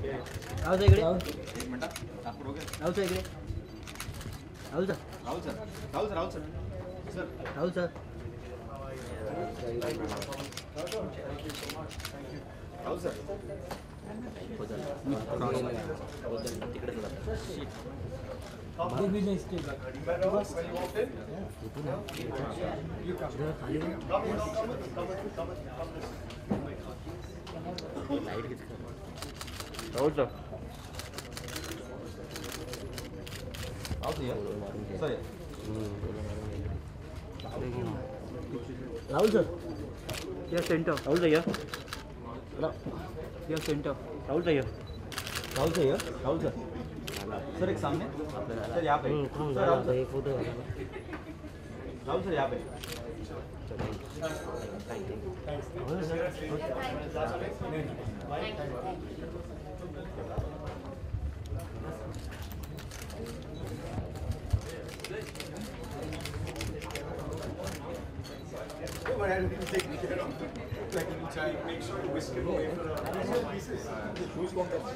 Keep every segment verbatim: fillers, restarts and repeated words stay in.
Rahul sir इकडे एक minute Nagpur हो गया राहुल सर इकडे Rahul sir Rahul sir Rahul sir Rahul sir sir Rahul sir Rahul sir तिकडे राहुल सर राहुल सर या सेंटर राहुल सर या या सेंटर राहुल सर या राहुल सर या राहुल सर सर एक सामने सर यहाँ पे sir Rahul sir photo Rahul sir यहाँ पे But I didn't take care of it. Like you try to make sure you whisk it away from the pieces. Who's going to?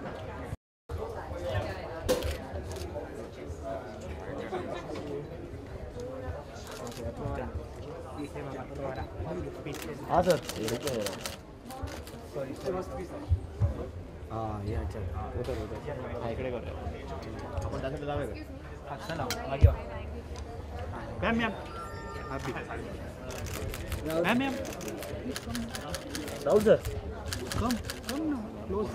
हाँ sir हाँ ये अच्छा उधर उधर हाँ इकडे कर आपण त्यासाठी जावे का चला मागे वा ma'am ma'am happy ma'am ma'am Rahul sir come come ना क्लोज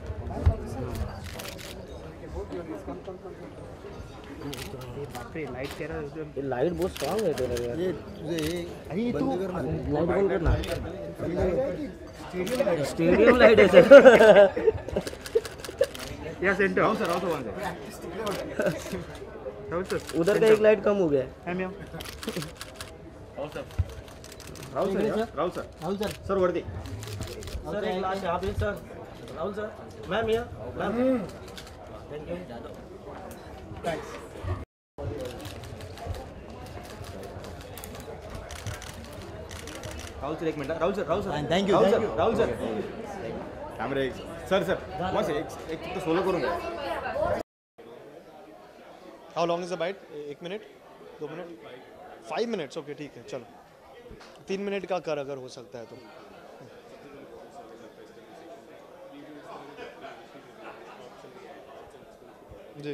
बापरे लाइट कह रहा है लाइट बहुत स्ट्रांग है तेरा यार ये तुझे अरे तू लाइट बंद करना स्टेडियम लाइट है सर या centre Rahul sir Rahul sir वहां से राहुल सर उधर का एक लाइट कम हो गया है ma'am Rahul sir Rahul sir Rahul sir Rahul sir sir वर्दी सर एक लास्ट यहाँ पे सर राहुल सर मैम या ma'am thank you thanks Rahul sir एक minute Rahul sir Rahul sir thank you Rahul sir Rahul sir कैमरे सर सर वहाँ से एक एक तो सोलो करूँगा how long is the bite एक मिनट दो मिनट फाइव मिनट्स ओके ठीक है चलो तीन मिनट का कर अगर हो सकता है तो जी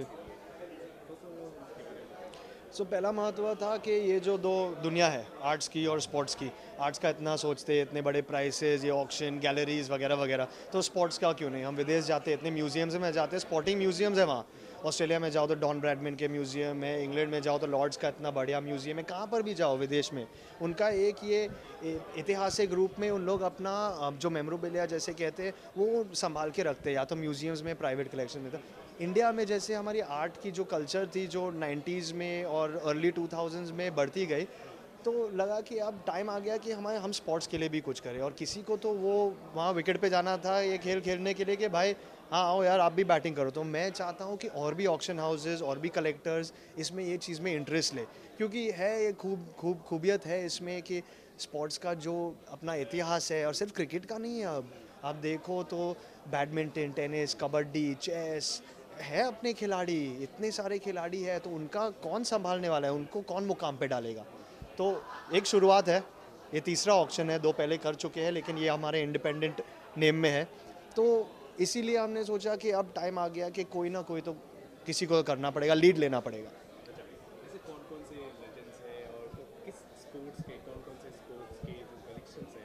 सो so, पहला महत्व था कि ये जो दो दुनिया है आर्ट्स की और स्पोर्ट्स की आर्ट्स का इतना सोचते इतने बड़े प्राइसेस ये ऑक्शन गैलरीज वगैरह वगैरह तो स्पोर्ट्स का क्यों नहीं हम विदेश जाते इतने म्यूजियम्स में जाते हैं स्पोर्टिंग म्यूजियम्स है वहाँ ऑस्ट्रेलिया में जाओ तो डॉन ब्रैडमैन के म्यूजियम है इंग्लैंड में जाओ तो लॉर्ड्स का इतना बढ़िया म्यूजियम है कहाँ पर भी जाओ विदेश में उनका एक ये ऐतिहासिक रूप में उन लोग अपना जो मेमोरेबिलिया जैसे कहते हैं वो संभाल के रखते हैं या तो म्यूजियम्स में प्राइवेट कलेक्शन में था इंडिया में जैसे हमारी आर्ट की जो कल्चर थी जो नाइन्टीज़ में और अर्ली टू थाउजेंड्स में बढ़ती गई तो लगा कि अब टाइम आ गया कि हमारे हम स्पोर्ट्स के लिए भी कुछ करें और किसी को तो वो वहाँ विकेट पे जाना था ये खेल खेलने के लिए कि भाई हाँ आओ यार आप भी बैटिंग करो तो मैं चाहता हूँ कि और भी ऑक्शन हाउसेज और भी कलेक्टर्स इसमें ये चीज़ में इंटरेस्ट ले क्योंकि है ये खूब खूब खूबियत है इसमें कि स्पोर्ट्स का जो अपना इतिहास है और सिर्फ क्रिकेट का नहीं है अब आप देखो तो बैडमिंटन टेनिस कबड्डी चेस है अपने खिलाड़ी इतने सारे खिलाड़ी है तो उनका कौन संभालने वाला है उनको कौन मुकाम पे डालेगा तो एक शुरुआत है ये तीसरा ऑक्शन है दो पहले कर चुके हैं लेकिन ये हमारे इंडिपेंडेंट नेम में है तो इसीलिए हमने सोचा कि अब टाइम आ गया कि कोई ना कोई तो किसी को करना पड़ेगा लीड लेना पड़ेगा जैसे कौन कौन से लेजेंड्स हैं और किस स्पोर्ट्स के कौन कौन से स्पोर्ट्स के जो कलेक्शंस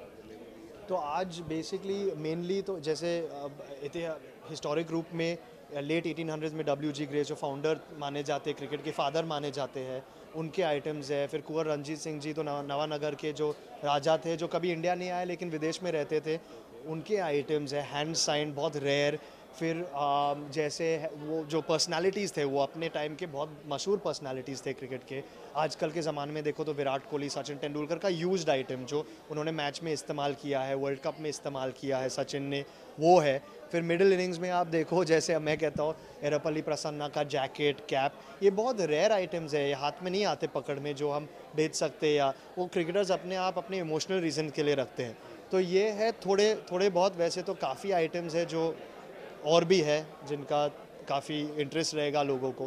हैं तो आज बेसिकली मेनली तो जैसे हिस्टोरिक रूप में लेट एटीन हंड्रेड्स में डब्ल्यू जी ग्रे जो फाउंडर माने जाते हैं क्रिकेट के फादर माने जाते हैं उनके आइटम्स है फिर कुंवर रणजीत सिंह जी तो नवानगर के जो राजा थे जो कभी इंडिया नहीं आए लेकिन विदेश में रहते थे उनके आइटम्स है हैंड साइन बहुत रेयर फिर आ, जैसे वो जो पर्सनालिटीज़ थे वो अपने टाइम के बहुत मशहूर पर्सनालिटीज़ थे क्रिकेट के आजकल के ज़माने में देखो तो विराट कोहली सचिन तेंदुलकर का यूज्ड आइटम जो उन्होंने मैच में इस्तेमाल किया है वर्ल्ड कप में इस्तेमाल किया है सचिन ने वो है फिर मिडिल इनिंग्स में आप देखो जैसे मैं कहता हूँ एरपल्ली प्रसन्ना का जैकेट कैप ये बहुत रेयर आइटम्स है ये हाथ में नहीं आते पकड़ में जो हम बेच सकते हैं या वो क्रिकेटर्स अपने आप अपने इमोशनल रीज़न के लिए रखते हैं तो ये है थोड़े थोड़े बहुत वैसे तो काफ़ी आइटम्स है जो और भी है जिनका काफ़ी इंटरेस्ट रहेगा लोगों को।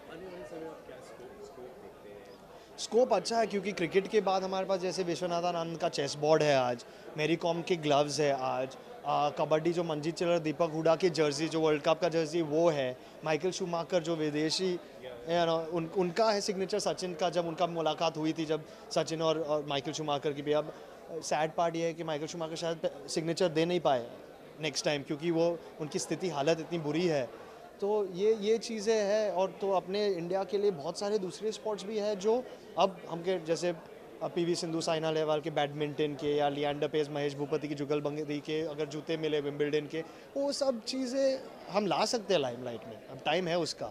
स्कोप अच्छा है क्योंकि क्रिकेट के बाद हमारे पास जैसे विश्वनाथन आनंद का चेस बोर्ड है आज, मेरी कॉम के ग्लव्स है आज, आ, कबड्डी जो मंजीत चिल्लर दीपक हुडा की जर्सी जो वर्ल्ड कप का जर्सी वो है, माइकल शूमाकर जो विदेशी है ना उन उनका है सिग्नेचर, सचिन का जब उनका मुलाकात हुई थी जब सचिन और, और माइकल शूमाकर की भी। अब सैड पार्ट ये है कि माइकल शूमाकर शायद सिग्नेचर दे नहीं पाए नेक्स्ट टाइम क्योंकि वो उनकी स्थिति हालत इतनी बुरी है। तो ये ये चीज़ें हैं। और तो अपने इंडिया के लिए बहुत सारे दूसरे स्पोर्ट्स भी हैं जो अब हमके जैसे पीवी सिंधु, साइना नेहवाल के बैडमिंटन के, या लियांडर पेस, महेश भूपति की जुगलबंदी के अगर जूते मिले विंबलडन के, वो सब चीज़ें हम ला सकते हैं लाइमलाइट में, अब टाइम है उसका।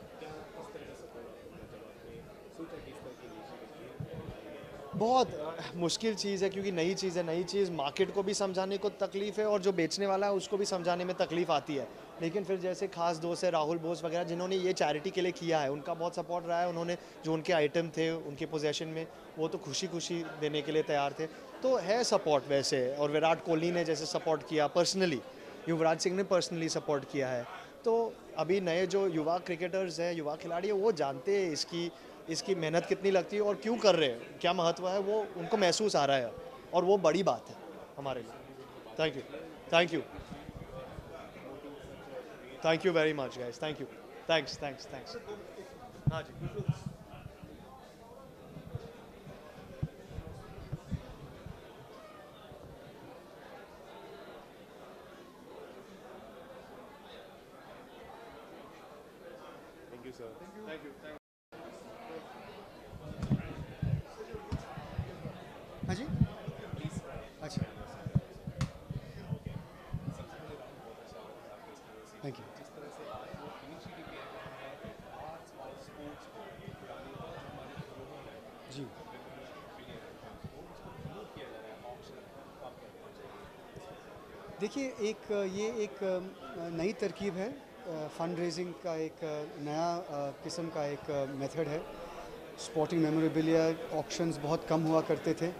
बहुत मुश्किल चीज़ है क्योंकि नई चीज़ है, नई चीज़ मार्केट को भी समझाने को तकलीफ़ है और जो बेचने वाला है उसको भी समझाने में तकलीफ़ आती है। लेकिन फिर जैसे खास दोस्त है राहुल बोस वगैरह जिन्होंने ये चैरिटी के लिए किया है, उनका बहुत सपोर्ट रहा है। उन्होंने जो उनके आइटम थे उनके पोजेशन में वो तो खुशी खुशी देने के लिए तैयार थे, तो है सपोर्ट वैसे। और विराट कोहली ने जैसे सपोर्ट किया पर्सनली, युवराज सिंह ने पर्सनली सपोर्ट किया है। तो अभी नए जो युवा क्रिकेटर्स हैं, युवा खिलाड़ी हैं, वो जानते हैं इसकी इसकी मेहनत कितनी लगती है और क्यों कर रहे हैं, क्या महत्व है, वो उनको महसूस आ रहा है और वो बड़ी बात है हमारे लिए। Thank you thank you thank you very much guys, thank you, thanks thanks thanks. हाँ जी, thank you sir. Thank you. हाँ जी, अच्छा, थैंक यू। जिस तरह से आज वो इनिशिएटिव लिया गया है आर्ट्स और स्पोर्ट्स को पुरानी जो हमारी धरोहर है जी, प्रमोट किया जा रहा है, ऑप्शन आप क्या कहना चाहिए? देखिए, एक ये एक नई तरकीब है, फ़ंड रेजिंग का एक नया किस्म का एक मेथड है। स्पोर्टिंग मेमोरेबिलिया ऑक्शंस बहुत कम हुआ करते थे,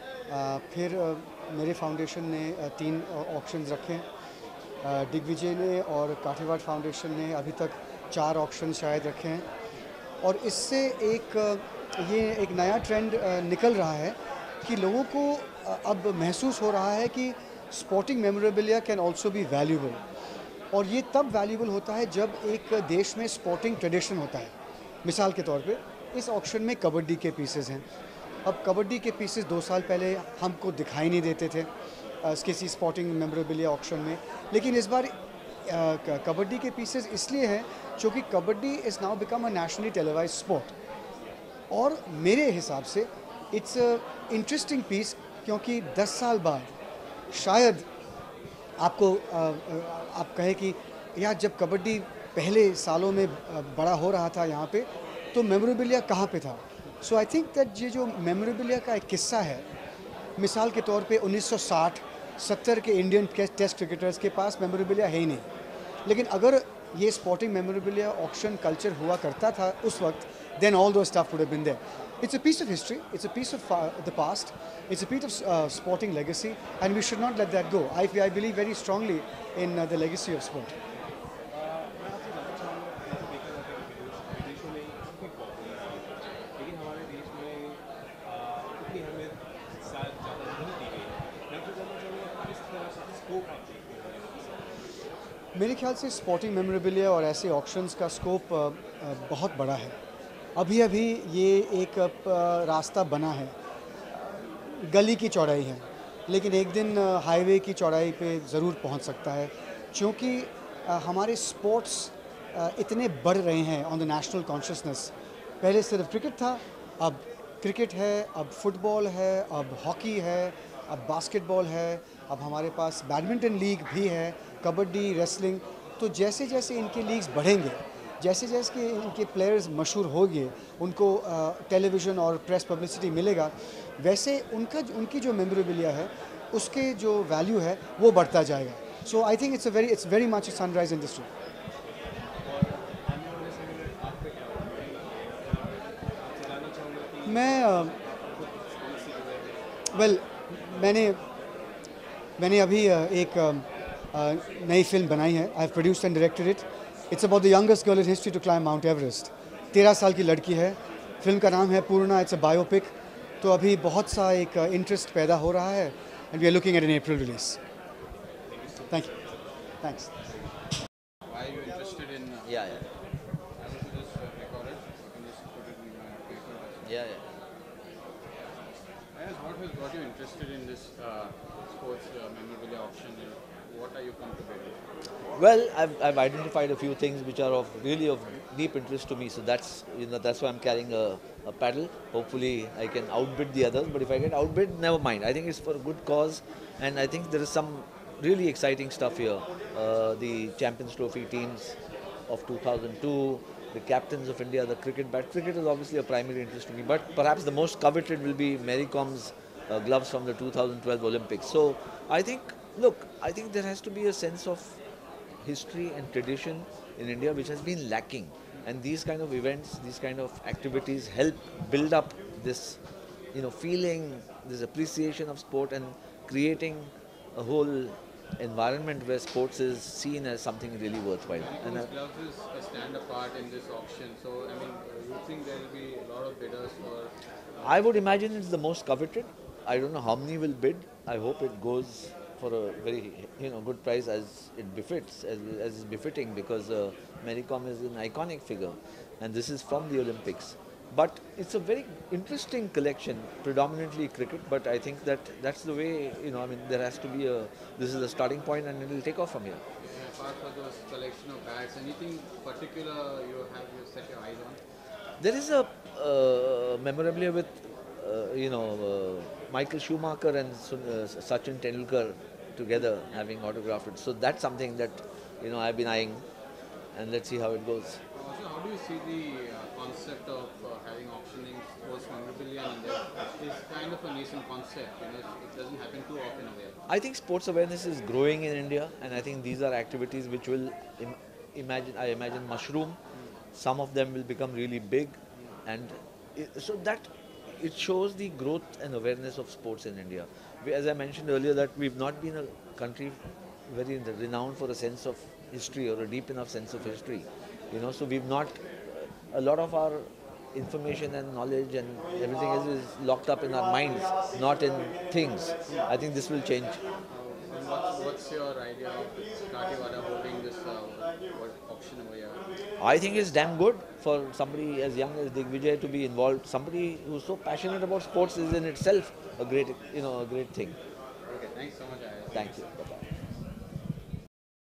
फिर मेरे फाउंडेशन ने तीन ऑक्शंस रखे, दिग्विजय ने और काठीवाड़ फाउंडेशन ने अभी तक चार ऑक्शन शायद रखे हैं। और इससे एक ये एक नया ट्रेंड निकल रहा है कि लोगों को अब महसूस हो रहा है कि sporting memorabilia can also be valuable. और ये तब वैल्यूबल होता है जब एक देश में स्पोर्टिंग ट्रेडिशन होता है। मिसाल के तौर पे इस ऑक्शन में कबड्डी के पीसेस हैं। अब कबड्डी के पीसेस दो साल पहले हमको दिखाई नहीं देते थे किसी स्पोर्टिंग मेमोरेबिलिया ऑक्शन में, लेकिन इस बार कबड्डी के पीसेस इसलिए हैं क्योंकि kabaddi is now become a nationally televise sport. और मेरे हिसाब से इट्स अ इंटरेस्टिंग पीस क्योंकि दस साल बाद शायद आपको आप कहे कि यार जब कबड्डी पहले सालों में बड़ा हो रहा था यहाँ पे, तो मेमोरेबिलिया कहाँ पे था। सो आई थिंक दैट ये जो मेमोरेबिलिया का एक किस्सा है, मिसाल के तौर पे उन्नीस सौ साठ सत्तर के इंडियन टेस्ट क्रिकेटर्स के पास मेमोरेबिलिया है ही नहीं, लेकिन अगर ये स्पोर्टिंग मेमोरेबिलिया ऑक्शन कल्चर हुआ करता था उस वक्त, then all those stuff would have been there. It's a piece of history, it's a piece of uh, the past, it's a piece of uh, sporting legacy, and we should not let that go. I, I believe very strongly in uh, the legacy of sport. मैं आपसे जानना चाहूँगा, ऐसे देखा जाता है कि विदेशों में काफ़ी पॉपुलर है, लेकिन हमारे देश में इतनी अहमियत शायद ज़्यादा नहीं दी गई। मैं आपसे जानना चाहूँगा किस तरह का स्कोप आप देखते हैं? मेरे ख्याल से स्पोर्टिंग मेमोरेबिलिया और ऐसे ऑक्शंस का स्कोप बहुत बड़ा है। अभी अभी ये एक रास्ता बना है, गली की चौड़ाई है, लेकिन एक दिन हाईवे की चौड़ाई पे ज़रूर पहुंच सकता है, क्योंकि हमारे स्पोर्ट्स इतने बढ़ रहे हैं ऑन द नेशनल कॉन्शियसनेस। पहले सिर्फ क्रिकेट था, अब क्रिकेट है, अब फुटबॉल है, अब हॉकी है, अब बास्केटबॉल है, अब हमारे पास बैडमिंटन लीग भी है, कबड्डी, रेसलिंग। तो जैसे जैसे इनके लीग्स बढ़ेंगे, जैसे जैसे कि इनके प्लेयर्स मशहूर होंगे, उनको टेलीविज़न और प्रेस पब्लिसिटी मिलेगा, वैसे उनका उनकी जो मेमोरेबिलिया है उसके जो वैल्यू है वो बढ़ता जाएगा। So I think it's a very it's very much sunrise industry. मैं वेल well, मैंने मैंने अभी एक नई फिल्म बनाई है. I have produced and directed it. It's about the youngest girl in history to climb Mount Everest. तेरह साल की लड़की है. फिल्म का नाम है पूर्णा. It's a biopic. तो अभी बहुत सा एक इंटरेस्ट पैदा हो रहा है and we are looking at an April release. Thank you. Thanks. Why are you interested in? Uh, Yeah, yeah, I want to just uh, record it. You can just put it in my paper. yeah, yeah. Ayaz, what has got you interested in this uh, sports uh, memorabilia auction? What are you come to bid? Well, I've, I've identified a few things which are of really of deep interest to me. So that's you know that's why I'm carrying a, a paddle. Hopefully, I can outbid the others. But if I get outbid, never mind. I think it's for a good cause, and I think there is some really exciting stuff here. Uh, the Champions Trophy teams of two thousand two, the captains of India, the cricket bat. Cricket is obviously a primary interest to me, but perhaps the most coveted will be Mary Com's uh, gloves from the two thousand twelve Olympics. So I think, look, I think there has to be a sense of history and tradition in India which has been lacking, and these kind of events, these kind of activities help build up this, you know, feeling, this appreciation of sport, and creating a whole environment where sports is seen as something really worthwhile. And These uh, gloves is a stand apart in this auction. So, I mean, you think there will be a lot of bidders for? I would imagine it's the most coveted. I don't know how many will bid. I hope it goes for a very, you know, good price as it befits, as, as is befitting, because uh, Mary Kom is an iconic figure, and this is from the Olympics. But it's a very interesting collection, predominantly cricket. But I think that that's the way, you know. I mean, there has to be a. This is the starting point, and it will take off from here. Yeah, apart from those collection of bats, anything particular you have you set your eyes on? There is a uh, memorabilia with, uh, you know, uh, Michael Schumacher and Sun- uh, Sachin Tendulkar together having autographed it. So that's something that, you know, I've been eyeing, and let's see how it goes. Also, how do you see the uh, concept of uh, having auctioning sports memorabilia in India? It's kind of a nascent concept, you know, it doesn't happen too often over here. I think sports awareness is growing in India, and I think these are activities which will Im- imagine. I imagine mushroom. Some of them will become really big, and it, so that it shows the growth and awareness of sports in India. We, as I mentioned earlier, that we've not been a country very renowned for a sense of history or a deep enough sense of history. You know, so we've not. A lot of our information and knowledge and everything else is locked up in our minds, not in things. I think this will change. And what's, what's your idea of Katiwada holding this uh, what, auction over here? I think it's damn good for somebody as young as Digvijay to be involved. Somebody who's so passionate about sports is in itself a great, you know, a great thing. Okay, thanks so much, Ayaz. Thank you.